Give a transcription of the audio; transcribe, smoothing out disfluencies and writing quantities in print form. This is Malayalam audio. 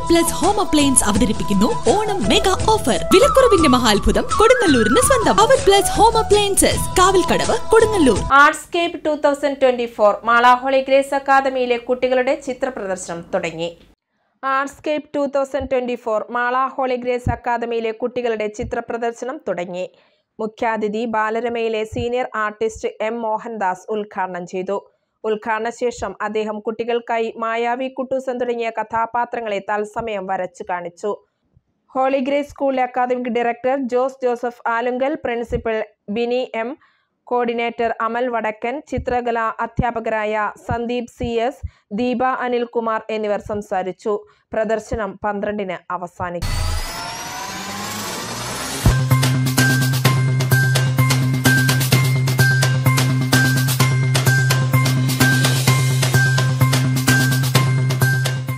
പ്ലസ് ഹോം അപ്ലയൻസ് അവതരിപ്പിക്കുന്നു ഓണം മെഗാ ഓഫർ. വിലക്കുറവിന്റെ മഹാത്ഭുതം കൊടുങ്ങല്ലൂരിന് സ്വന്തം. അവർ Plus Home Appliances, Kavalkadavu, Kodungallur. Artscape 2024 Mala Holy Grace അക്കാദമിയിലെ കുട്ടികളുടെ ചിത്ര പ്രദർശനം തുടങ്ങി. ആർട്സ്കേപ്പ് 2024 മാള ഹോളി ഗ്രേസ് അക്കാദമിയിലെ കുട്ടികളുടെ ചിത്ര പ്രദർശനം തുടങ്ങി. മുഖ്യാതിഥി ബാലരമയിലെ സീനിയർ ആർട്ടിസ്റ്റ് എം മോഹൻദാസ് ഉദ്ഘാടനം ചെയ്തു. ഉദ്ഘാടന ശേഷം അദ്ദേഹം കുട്ടികൾക്കായി മായാവി കുട്ടൂസൻ തുടങ്ങിയ കഥാപാത്രങ്ങളെ തത്സമയം വരച്ചു കാണിച്ചു. ഹോളി ഗ്രേസ് സ്കൂളിലെ academic director Joseph Alunkal, principal Bini M, coordinator Amal Vadakkan, ചിത്രകലാ അധ്യാപകരായ സന്ദീപ് CS, ദീപ അനിൽകുമാർ എന്നിവർ സംസാരിച്ചു. പ്രദർശനം 12-ന് അവസാനിക്കും.